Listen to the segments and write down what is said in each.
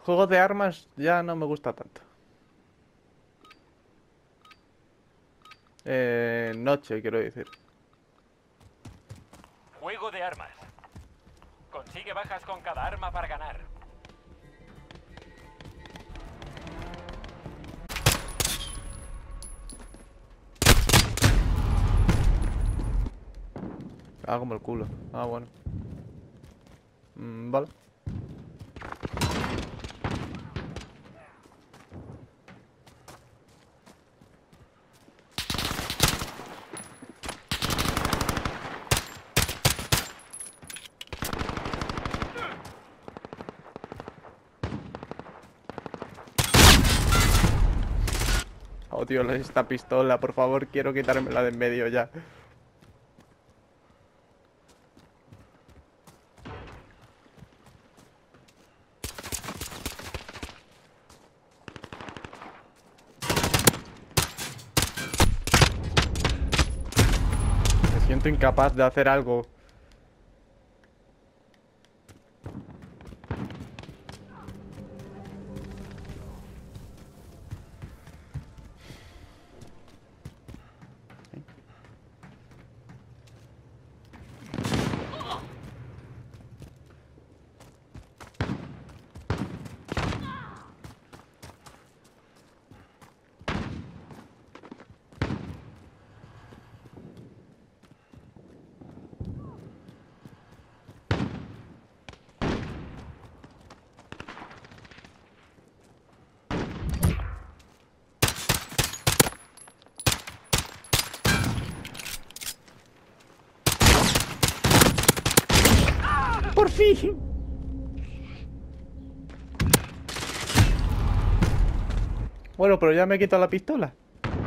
Juegos de armas ya no me gusta tanto. Noche, quiero decir. Juego de armas. Consigue bajas con cada arma para ganar. Ah, como el culo. Ah, bueno. Vale. Oh, tío, esta pistola, por favor, quiero quitármela de en medio ya. Me siento incapaz de hacer algo. ¡Por fin! Bueno, pero ya me he quitado la pistola.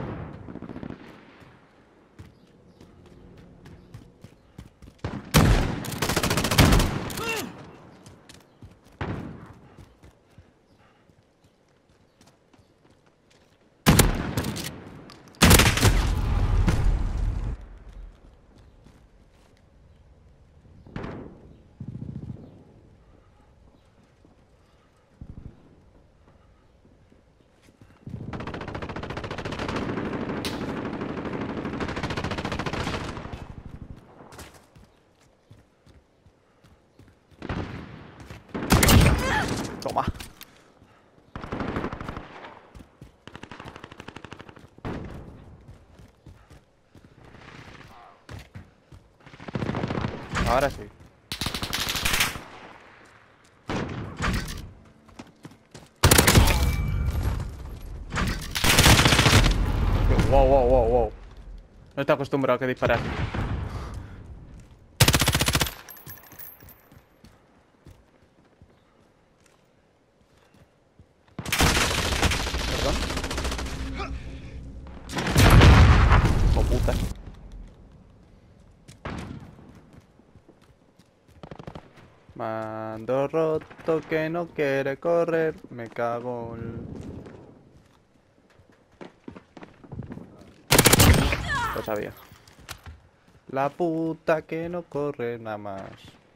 Toma. Ahora sí. Wow, wow, wow, wow. No estoy acostumbrado a que disparar. Perdón. Oh, puta. Mando roto que no quiere correr. Me cago en... Lo sabía. La puta que no corre nada más.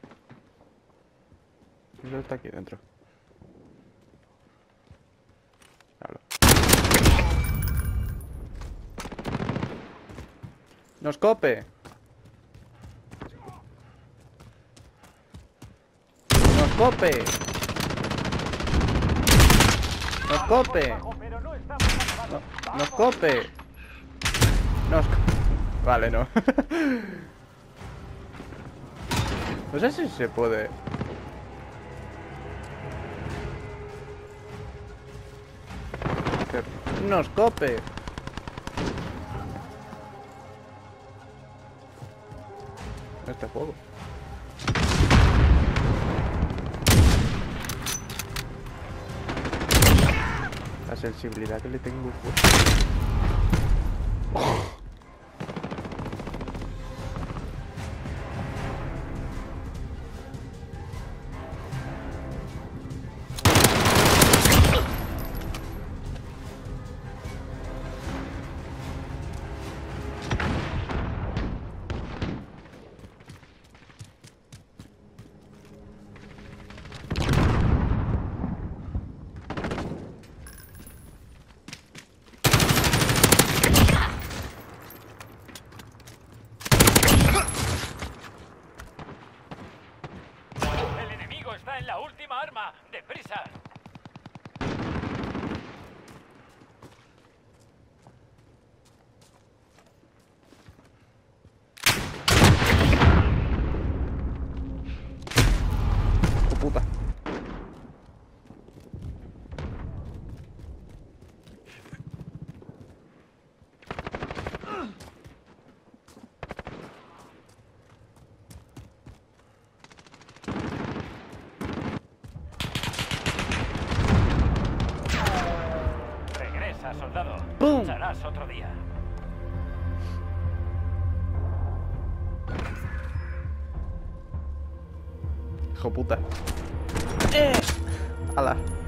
Eso está aquí dentro. Hablo. ¡Nos cope! ¡Nos cope! ¡Nos cope! No, ¡nos cope! ¡Nos co- Vale, no. No sé si se puede. ¡Nos cope! Este juego. La sensibilidad que le tengo. arma! ¡Deprisa! ¡Oh, puta! Regresa, soldado. ¡Pum! Lucharás otro día. Hijo puta. ¡Hala!